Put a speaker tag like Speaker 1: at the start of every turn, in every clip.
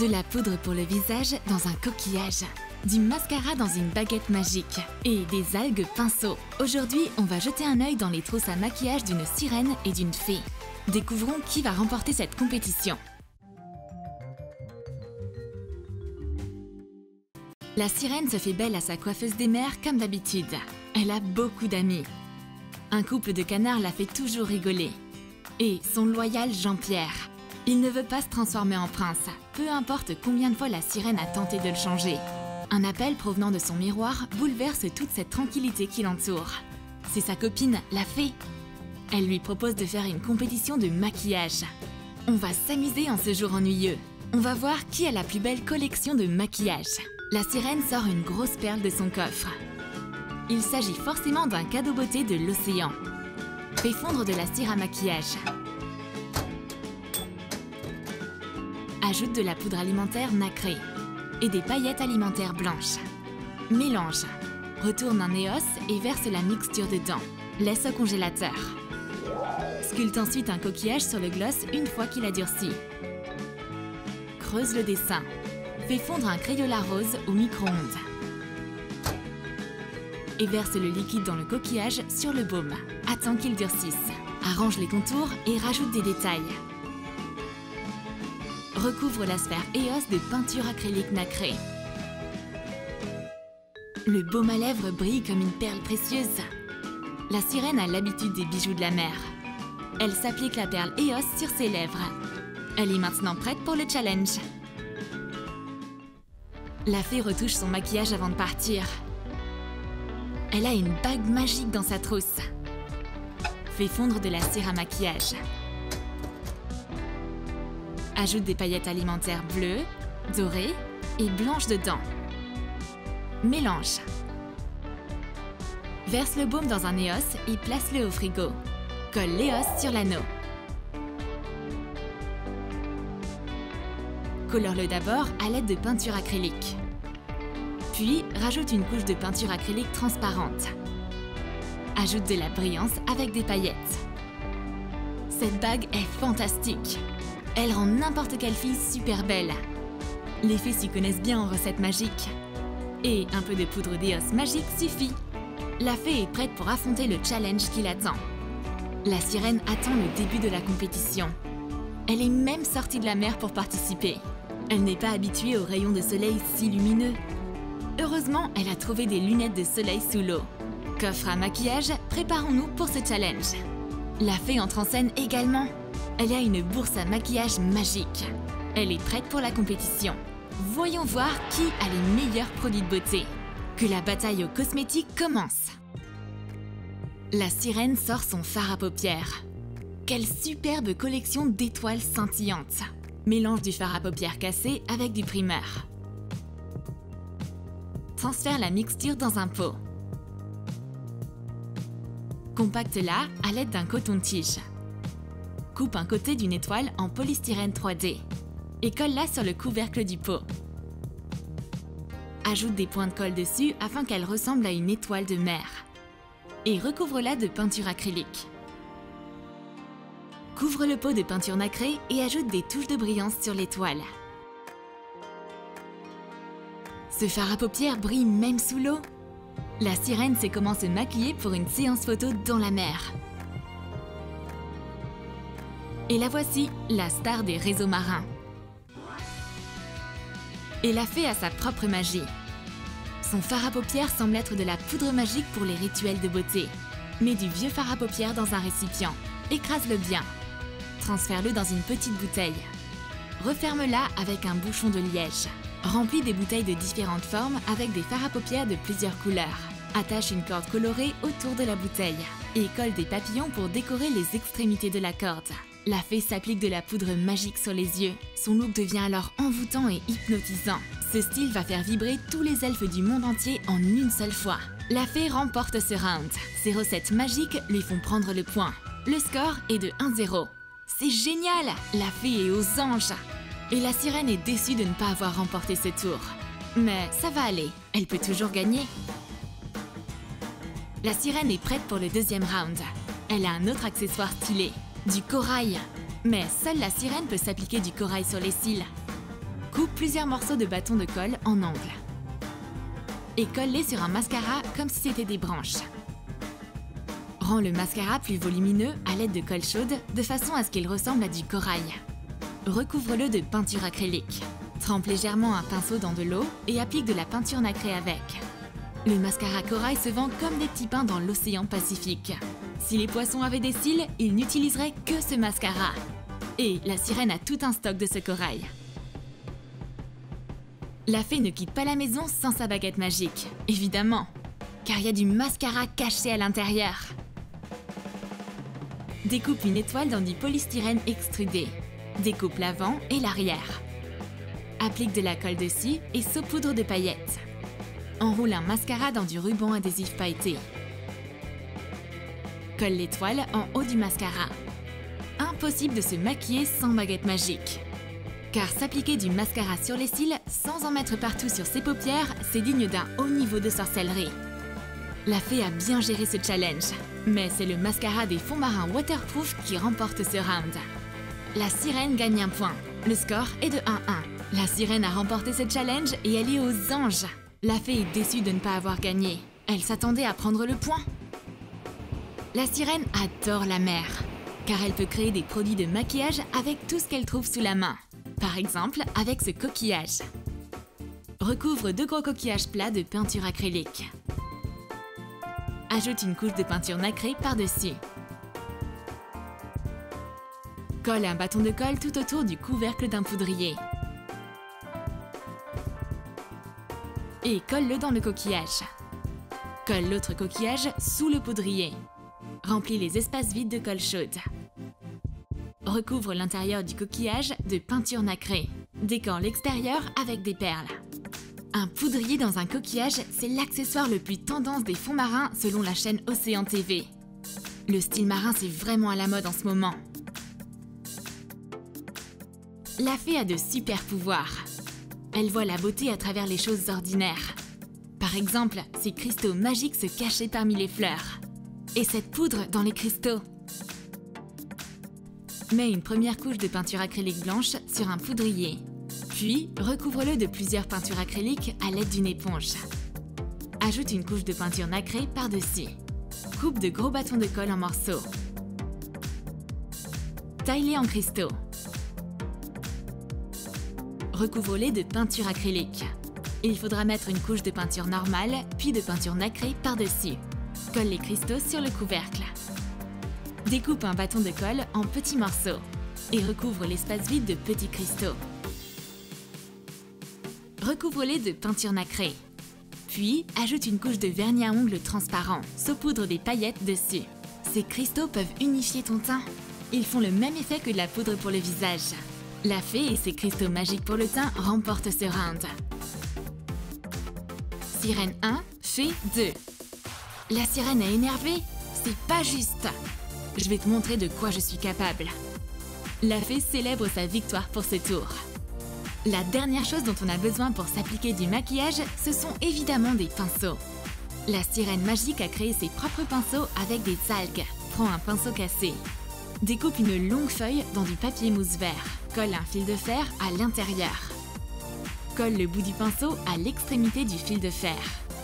Speaker 1: De la poudre pour le visage dans un coquillage, du mascara dans une baguette magique et des algues pinceau. Aujourd'hui, on va jeter un œil dans les trousses à maquillage d'une sirène et d'une fée. Découvrons qui va remporter cette compétition. La sirène se fait belle à sa coiffeuse des mers comme d'habitude. Elle a beaucoup d'amis. Un couple de canards la fait toujours rigoler. Et son loyal Jean-Pierre. Il ne veut pas se transformer en prince, peu importe combien de fois la sirène a tenté de le changer. Un appel provenant de son miroir bouleverse toute cette tranquillité qui l'entoure. C'est sa copine, la fée. Elle lui propose de faire une compétition de maquillage. On va s'amuser en ce jour ennuyeux. On va voir qui a la plus belle collection de maquillage. La sirène sort une grosse perle de son coffre. Il s'agit forcément d'un cadeau beauté de l'océan. Fait fondre de la cire à maquillage. Ajoute de la poudre alimentaire nacrée et des paillettes alimentaires blanches. Mélange. Retourne un EOS et verse la mixture dedans. Laisse au congélateur. Sculpte ensuite un coquillage sur le gloss une fois qu'il a durci. Creuse le dessin. Fais fondre un Crayola rose au micro-ondes. Et verse le liquide dans le coquillage sur le baume. Attends qu'il durcisse. Arrange les contours et rajoute des détails. Recouvre la sphère EOS de peinture acrylique nacrée. Le baume à lèvres brille comme une perle précieuse. La sirène a l'habitude des bijoux de la mer. Elle s'applique la perle EOS sur ses lèvres. Elle est maintenant prête pour le challenge. La fée retouche son maquillage avant de partir. Elle a une bague magique dans sa trousse. Fait fondre de la cire à maquillage. Ajoute des paillettes alimentaires bleues, dorées et blanches dedans. Mélange. Verse le baume dans un EOS et place-le au frigo. Colle l'EOS sur l'anneau. Colore-le d'abord à l'aide de peinture acrylique. Puis, rajoute une couche de peinture acrylique transparente. Ajoute de la brillance avec des paillettes. Cette bague est fantastique. Elle rend n'importe quelle fille super belle. Les fées s'y connaissent bien en recettes magiques. Et un peu de poudre d'EOS magique suffit. La fée est prête pour affronter le challenge qui l'attend. La sirène attend le début de la compétition. Elle est même sortie de la mer pour participer. Elle n'est pas habituée aux rayons de soleil si lumineux. Heureusement, elle a trouvé des lunettes de soleil sous l'eau. Coffre à maquillage, préparons-nous pour ce challenge. La fée entre en scène également. Elle a une bourse à maquillage magique. Elle est prête pour la compétition. Voyons voir qui a les meilleurs produits de beauté. Que la bataille aux cosmétiques commence. La sirène sort son fard à paupières. Quelle superbe collection d'étoiles scintillantes. Mélange du fard à paupières cassé avec du primeur. Transfère la mixture dans un pot. Compacte-la à l'aide d'un coton-tige. Coupe un côté d'une étoile en polystyrène 3D et colle-la sur le couvercle du pot. Ajoute des points de colle dessus afin qu'elle ressemble à une étoile de mer. Et recouvre-la de peinture acrylique. Couvre le pot de peinture nacrée et ajoute des touches de brillance sur l'étoile. Ce fard à paupières brille même sous l'eau. La sirène sait comment se maquiller pour une séance photo dans la mer. Et la voici, la star des réseaux marins. Et la fée a sa propre magie. Son fard à paupières semble être de la poudre magique pour les rituels de beauté. Mets du vieux fard à paupières dans un récipient. Écrase-le bien. Transfère-le dans une petite bouteille. Referme-la avec un bouchon de liège. Remplis des bouteilles de différentes formes avec des fards à paupières de plusieurs couleurs. Attache une corde colorée autour de la bouteille et colle des papillons pour décorer les extrémités de la corde. La fée s'applique de la poudre magique sur les yeux. Son look devient alors envoûtant et hypnotisant. Ce style va faire vibrer tous les elfes du monde entier en une seule fois. La fée remporte ce round. Ses recettes magiques lui font prendre le point. Le score est de 1-0. C'est génial! La fée est aux anges! Et la sirène est déçue de ne pas avoir remporté ce tour. Mais ça va aller, elle peut toujours gagner. La sirène est prête pour le deuxième round. Elle a un autre accessoire stylé, du corail. Mais seule la sirène peut s'appliquer du corail sur les cils. Coupe plusieurs morceaux de bâton de colle en angle et colle-les sur un mascara comme si c'était des branches. Rends le mascara plus volumineux à l'aide de colle chaude de façon à ce qu'il ressemble à du corail. Recouvre-le de peinture acrylique. Trempe légèrement un pinceau dans de l'eau et applique de la peinture nacrée avec. Le mascara corail se vend comme des petits pains dans l'océan Pacifique. Si les poissons avaient des cils, ils n'utiliseraient que ce mascara. Et la sirène a tout un stock de ce corail. La fée ne quitte pas la maison sans sa baguette magique, évidemment, car il y a du mascara caché à l'intérieur. Découpe une étoile dans du polystyrène extrudé. Découpe l'avant et l'arrière. Applique de la colle dessus et saupoudre de paillettes. Enroule un mascara dans du ruban adhésif pailleté. Colle l'étoile en haut du mascara. Impossible de se maquiller sans baguette magique. Car s'appliquer du mascara sur les cils sans en mettre partout sur ses paupières, c'est digne d'un haut niveau de sorcellerie. La fée a bien géré ce challenge, mais c'est le mascara des fonds marins waterproof qui remporte ce round. La sirène gagne un point. Le score est de 1-1. La sirène a remporté ce challenge et elle est aux anges. La fée est déçue de ne pas avoir gagné. Elle s'attendait à prendre le point. La sirène adore la mer, car elle peut créer des produits de maquillage avec tout ce qu'elle trouve sous la main. Par exemple, avec ce coquillage. Recouvre 2 gros coquillages plats de peinture acrylique. Ajoute une couche de peinture nacrée par-dessus. Colle un bâton de colle tout autour du couvercle d'un poudrier. Et colle-le dans le coquillage. Colle l'autre coquillage sous le poudrier. Remplis les espaces vides de colle chaude. Recouvre l'intérieur du coquillage de peinture nacrée. Décore l'extérieur avec des perles. Un poudrier dans un coquillage, c'est l'accessoire le plus tendance des fonds marins selon la chaîne Océan TV. Le style marin, c'est vraiment à la mode en ce moment. La fée a de super pouvoirs. Elle voit la beauté à travers les choses ordinaires. Par exemple, ces cristaux magiques se cachaient parmi les fleurs. Et cette poudre dans les cristaux. Mets une première couche de peinture acrylique blanche sur un poudrier. Puis, recouvre-le de plusieurs peintures acryliques à l'aide d'une éponge. Ajoute une couche de peinture nacrée par-dessus. Coupe de gros bâtons de colle en morceaux. Taille-les en cristaux. Recouvre-les de peinture acrylique. Il faudra mettre une couche de peinture normale, puis de peinture nacrée par-dessus. Colle les cristaux sur le couvercle. Découpe un bâton de colle en petits morceaux et recouvre l'espace vide de petits cristaux. Recouvre-les de peinture nacrée. Puis, ajoute une couche de vernis à ongles transparent, saupoudre des paillettes dessus. Ces cristaux peuvent unifier ton teint. Ils font le même effet que de la poudre pour le visage. La fée et ses cristaux magiques pour le teint remportent ce round. Sirène 1, fée 2. La sirène est énervée? C'est pas juste! Je vais te montrer de quoi je suis capable. La fée célèbre sa victoire pour ce tour. La dernière chose dont on a besoin pour s'appliquer du maquillage, ce sont évidemment des pinceaux. La sirène magique a créé ses propres pinceaux avec des algues. Prends un pinceau cassé. Découpe une longue feuille dans du papier mousse vert. Colle un fil de fer à l'intérieur. Colle le bout du pinceau à l'extrémité du fil de fer.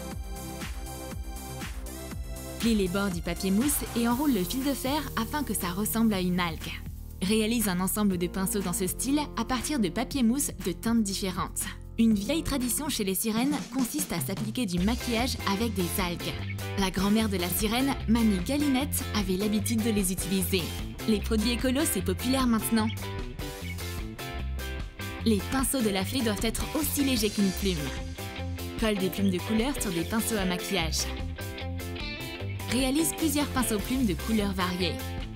Speaker 1: Plie les bords du papier mousse et enroule le fil de fer afin que ça ressemble à une algue. Réalise un ensemble de pinceaux dans ce style à partir de papier mousse de teintes différentes. Une vieille tradition chez les sirènes consiste à s'appliquer du maquillage avec des algues. La grand-mère de la sirène, Mamie Galinette, avait l'habitude de les utiliser. Les produits écolos, c'est populaire maintenant. Les pinceaux de la fée doivent être aussi légers qu'une plume. Colle des plumes de couleur sur des pinceaux à maquillage. Réalise plusieurs pinceaux plumes de couleurs variées.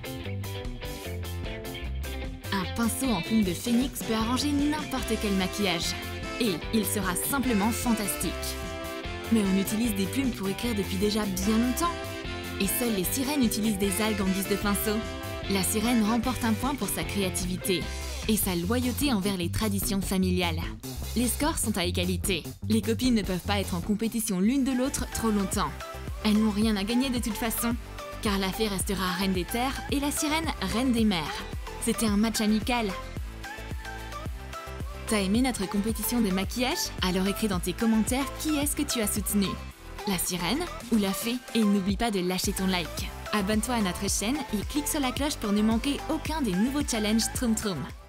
Speaker 1: Un pinceau en plume de phénix peut arranger n'importe quel maquillage. Et il sera simplement fantastique. Mais on utilise des plumes pour écrire depuis déjà bien longtemps. Et seules les sirènes utilisent des algues en guise de pinceau. La sirène remporte un point pour sa créativité et sa loyauté envers les traditions familiales. Les scores sont à égalité. Les copines ne peuvent pas être en compétition l'une de l'autre trop longtemps. Elles n'ont rien à gagner de toute façon, car la fée restera reine des terres et la sirène reine des mers. C'était un match amical. T'as aimé notre compétition de maquillage? Alors écris dans tes commentaires qui est-ce que tu as soutenu. La sirène ou la fée? Et n'oublie pas de lâcher ton like. Abonne-toi à notre chaîne et clique sur la cloche pour ne manquer aucun des nouveaux challenges Troom Troom.